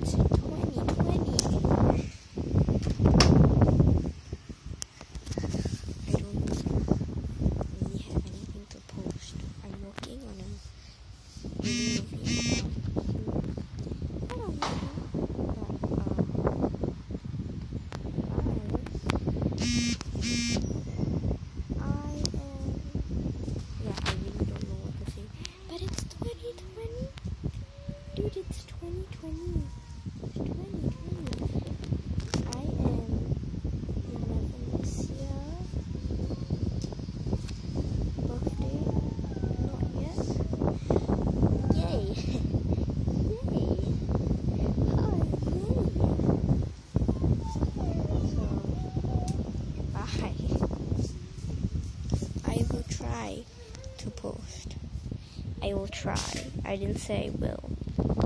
it's 2020. I don't really have anything to post. I'm working on a new movie. I don't know, I really don't know what to say. But it's 2020. Dude, it's 2020. It's 2020. I am 11 this year. Birthday? Not yet. Yay! Yay! Oh, yay! So, bye. I will try to post. I will try. I didn't say I will.